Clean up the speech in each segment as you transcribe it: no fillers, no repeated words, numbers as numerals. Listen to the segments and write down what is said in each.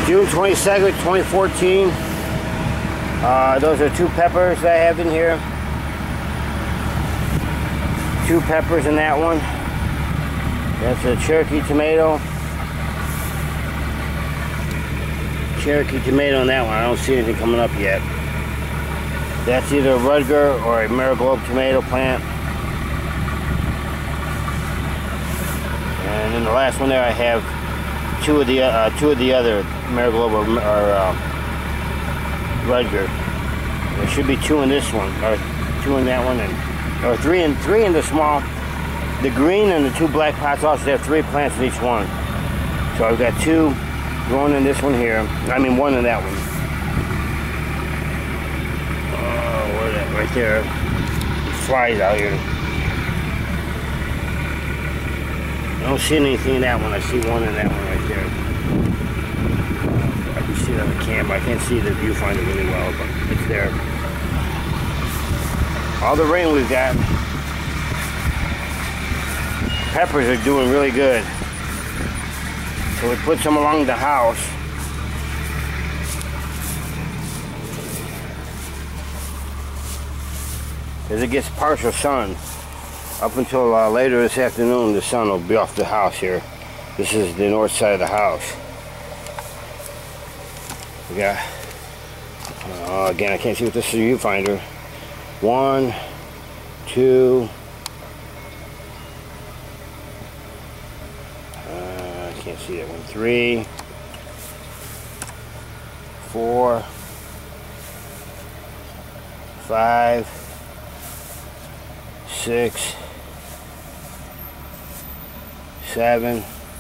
June 22nd, 2014. Those are 2 peppers that I have in here. 2 peppers in that one. That's a Cherokee tomato. Cherokee tomato in that one. I don't see anything coming up yet. That's either a Rudger or a Marigold tomato plant. And then the last one there, I have two of the other Marigold or Rudger. There should be 2 in this one, or 2 in that one, or 3 in the small. The green and the 2 black pots also have 3 plants in each one. So I've got 2 growing in this one here. I mean 1 in that one. Oh, where's that? Right there. Flies out here. I don't see anything in that one. I see 1 in that one right there. I can see it on the camera. I can't see the viewfinder really well, but it's there. All the rain we've got. Peppers are doing really good. So we put some along the house. As it gets partial sun, up until later this afternoon, the sun will be off the house here. This is the north side of the house. We got, again, I can't see with this viewfinder. 1, 2. I can't see that one. 3, 4, 5, 6, 7,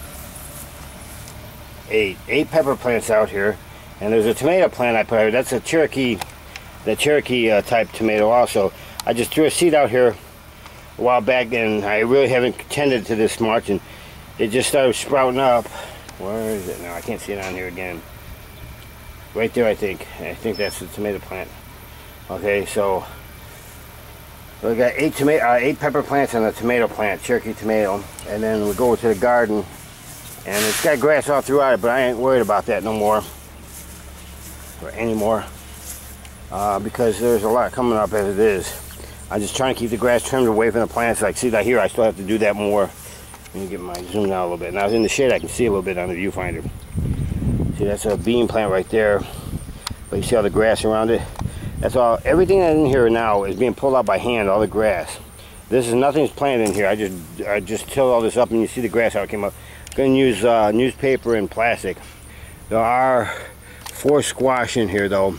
8. 8 pepper plants out here, and there's a tomato plant I put out here. That's a Cherokee, the Cherokee type tomato also. I just threw a seed out here a while back, and I really haven't tended to this much, and it just started sprouting up. Where is it now? I can't see it on here again. Right there, I think. I think that's the tomato plant. Okay, so we got 8 pepper plants and a tomato plant, Cherokee tomato, and then we go to the garden, and it's got grass all throughout it, but I ain't worried about that no more, or anymore, because there's a lot coming up as it is. I'm just trying to keep the grass trimmed away from the plants. Like, see, like here, I still have to do that more. Let me get my zoom out a little bit. Now, in the shade, I can see a little bit on the viewfinder. See, that's a bean plant right there, but you see all the grass around it? That's all. Everything that's in here now is being pulled out by hand, all the grass. This is nothing's planted in here. I just tilled all this up, and you see the grass how it came up. I'm going to use newspaper and plastic. There are 4 squash in here, though.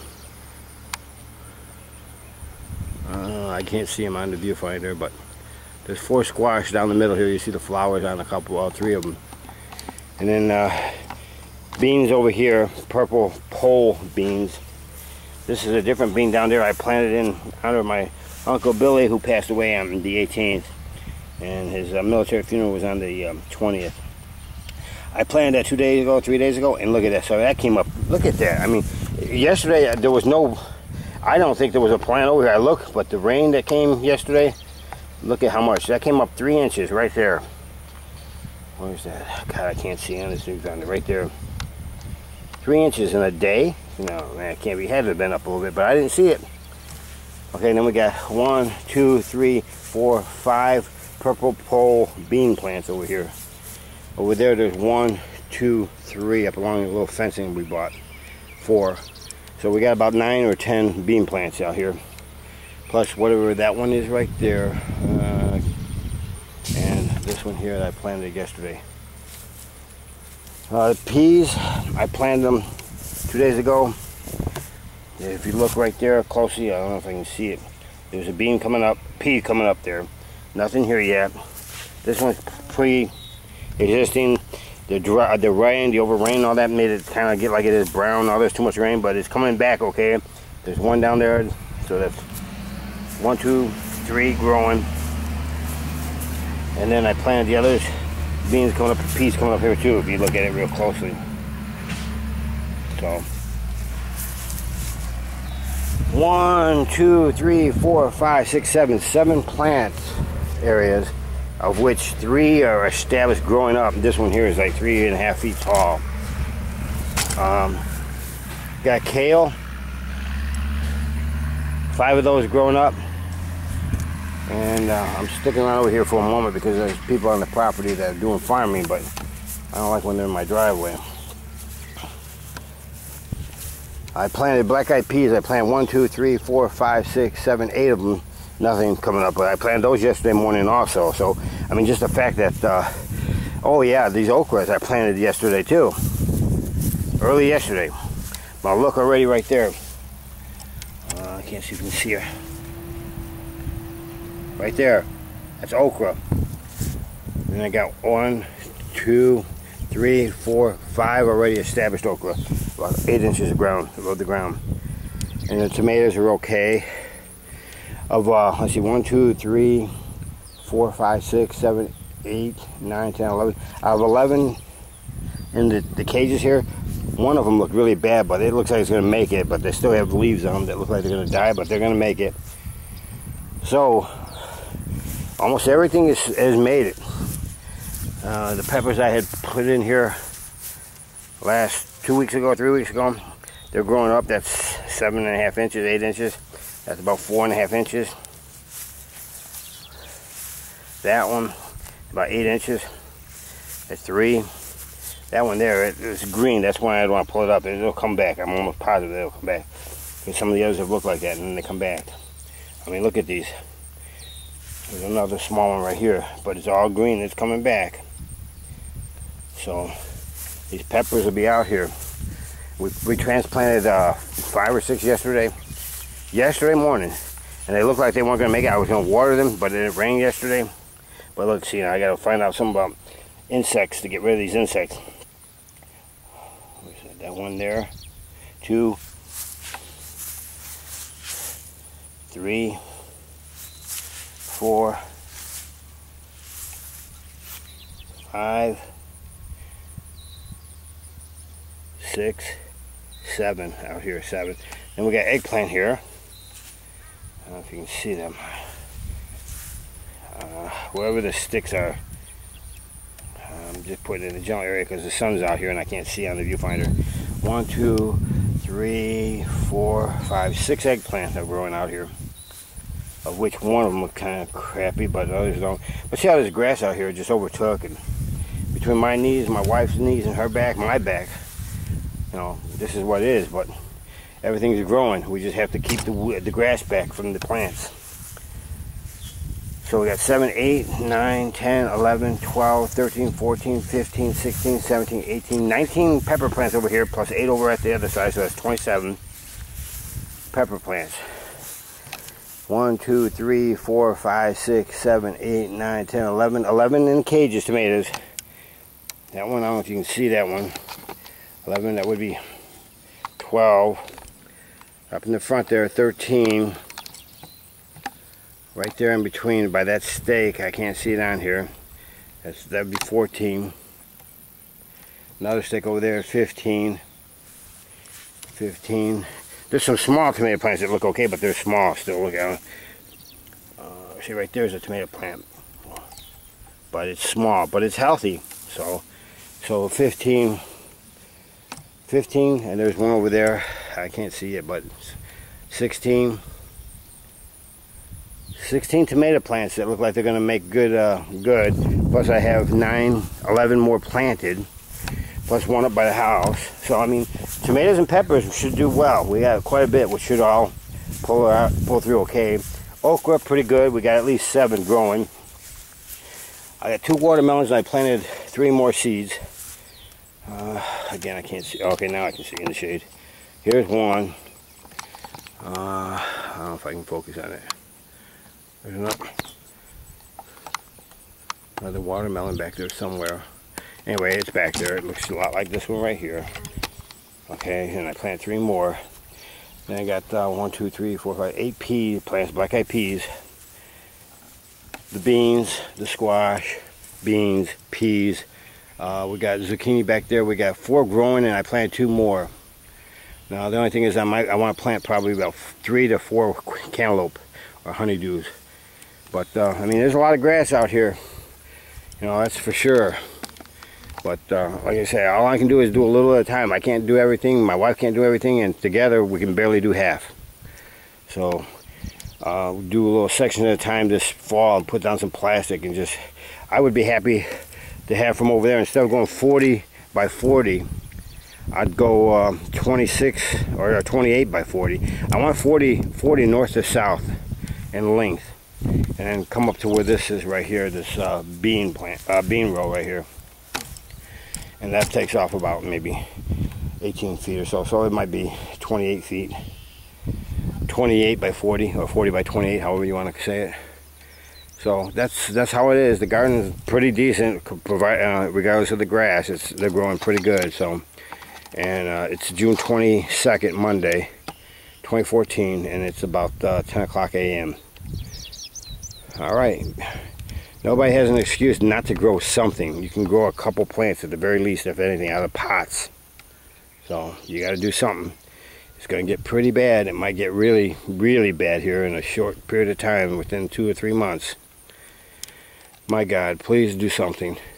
I can't see them on the viewfinder, but there's 4 squash down the middle here. You see the flowers on a couple, all 3 of them. And then beans over here, purple pole beans. This is a different bean down there. I planted in honor of my Uncle Billy, who passed away on the 18th. And his military funeral was on the 20th. I planted that 2 days ago, 3 days ago, and look at that. So that came up. Look at that. I mean, yesterday there was no, I don't think there was a plant over here. I looked, but the rain that came yesterday, look at how much. That came up 3 inches right there. Where's that? God, I can't see on this viewfinder. Right there. 3 inches in a day? No, man, it can't be. It had to have been up a little bit, but I didn't see it. Okay, then we got 1, 2, 3, 4, 5 purple pole bean plants over here. Over there, there's 1, 2, 3 up along the little fencing we bought. 4. So we got about 9 or 10 bean plants out here. Plus whatever that one is right there. And this one here that I planted yesterday. Peas, I planted them 2 days ago. If you look right there closely, I don't know if I can see it. There's a bean coming up, pea coming up there. Nothing here yet. This one's pre-existing. The rain, the overrain, all that made it kind of get like it is brown. Now there's too much rain, but it's coming back okay. There's 1 down there, so that's 1, 2, 3 growing. And then I planted the others. Beans coming up, peas coming up here too, if you look at it real closely. So 1, 2, 3, 4, 5, 6, 7 plant areas, of which 3 are established growing up. This one here is like 3.5 feet tall. Got kale. 5 of those growing up. And I'm sticking around over here for a moment because there's people on the property that are doing farming, but I don't like when they're in my driveway. I planted black-eyed peas. I planted 1, 2, 3, 4, 5, 6, 7, 8 of them. Nothing coming up, but I planted those yesterday morning also. So, I mean, just the fact that, oh yeah, these okras I planted yesterday too. Early yesterday. Now look already right there. I can't see if you can see her. Right there. That's okra. And I got 1, 2, 3, 4, 5 already established okra. About 8 inches of ground, above the ground. And the tomatoes are okay. Of, let's see, 1, 2, 3, 4, 5, 6, 7, 8, 9, 10, 11. Out of 11 in the cages here, one of them looked really bad, but it looks like it's going to make it. But they still have leaves on them that look like they're going to die, but they're going to make it. So, almost everything has made it. The peppers I had put in here last 2 weeks ago, 3 weeks ago, they're growing up. That's 7.5 inches, 8 inches. That's about 4.5 inches. That one, about 8 inches. That's 3. That one there, it's green. That's why I don't want to pull it up. It'll come back. I'm almost positive it'll come back. Because some of the others have looked like that and then they come back. I mean, look at these. There's another small one right here, but it's all green. It's coming back. So these peppers will be out here. We transplanted 5 or 6 yesterday morning, and they looked like they weren't going to make it. I was going to water them, but it didn't rain yesterday. But look, see, I got to find out something about insects to get rid of these insects. Where's that one there? 2, 3, 4, 5, 6, 7 out here, 7. Then we got eggplant here. I don't know if you can see them. Wherever the sticks are, I'm just putting it in the general area because the sun's out here and I can't see on the viewfinder. 1, 2, 3, 4, 5, 6 eggplants are growing out here. Of which one of them look kind of crappy, but others don't. But see how this grass out here just overtook, and between my knees, my wife's knees, and her back, my back, you know, this is what it is. But everything's growing. We just have to keep the grass back from the plants. So we got 7, 8, 9, 10, 11, 12, 13, 14, 15, 16, 17, 18, 19 pepper plants over here, plus 8 over at the other side, so that's 27 pepper plants. 1, 2, 3, 4, 5, 6, 7, 8, 9, 10, 11. 11 in cages, tomatoes. That one, I don't know if you can see that one. 11, that would be 12. Up in the front there, 13. Right there in between, by that stake, I can't see it on here. That'd be 14. Another stake over there, 15. 15. There's some small tomato plants that look okay, but they're small still. Look at them. See, right there's a tomato plant. But it's small, but it's healthy. So 15, and there's one over there. I can't see it, but 16 tomato plants that look like they're going to make good. Plus I have 11 more planted, plus one up by the house. So I mean, tomatoes and peppers should do well. We got quite a bit, which should all pull through okay. Okra, pretty good. We got at least 7 growing. I got 2 watermelons, and I planted 3 more seeds. Again, I can't see. Okay, now I can see in the shade. Here's one. I don't know if I can focus on it. There's another watermelon back there somewhere. Anyway, it's back there. It looks a lot like this one right here. Okay, and I planted 3 more. Then I got 1, 2, 3, 4, 5, 8 pea plants, black-eyed peas. The beans, the squash, beans, peas. We got zucchini back there. We got 4 growing, and I planted 2 more. Now the only thing is I want to plant probably about 3 to 4 cantaloupe or honeydews. But I mean, there's a lot of grass out here. You know, that's for sure. But like I say, all I can do is do a little at a time. I can't do everything. My wife can't do everything, and together we can barely do half. So do a little section at a time this fall and put down some plastic, and just, I would be happy to have from over there, instead of going 40 by 40, I'd go 26 or 28 by 40. I want 40 north to south in length, and then come up to where this is right here, this bean row right here, and that takes off about maybe 18 feet or so. So it might be 28 feet, 28 by 40 or 40 by 28, however you want to say it. So that's how it is. The garden is pretty decent, regardless of the grass. They're growing pretty good. So, and it's June 22nd, Monday, 2014, and it's about 10 o'clock a.m. All right. Nobody has an excuse not to grow something. You can grow a couple plants at the very least, if anything, out of pots. So you got to do something. It's going to get pretty bad. It might get really, really bad here in a short period of time, within 2 or 3 months. My God, please do something.